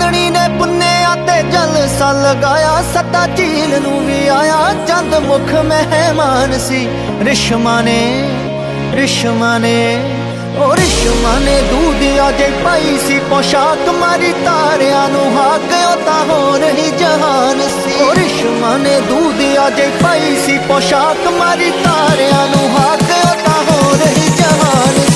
चांदनी ने पुन्नेया ते जलसा लगाया, सदा झील नूं भी आया चंद मुख मेहमान सी। रिश्मा ने ओ रिश्मा ने दूधिया जे पाई सी पोशाक, मारी तारिया नूं हाक तां होर ही जहान सी। ओ रिश्मा ने दूधिया जे पाई सी पोशाक, मारी तारिया नूं हाक तां होर ही जहान सी।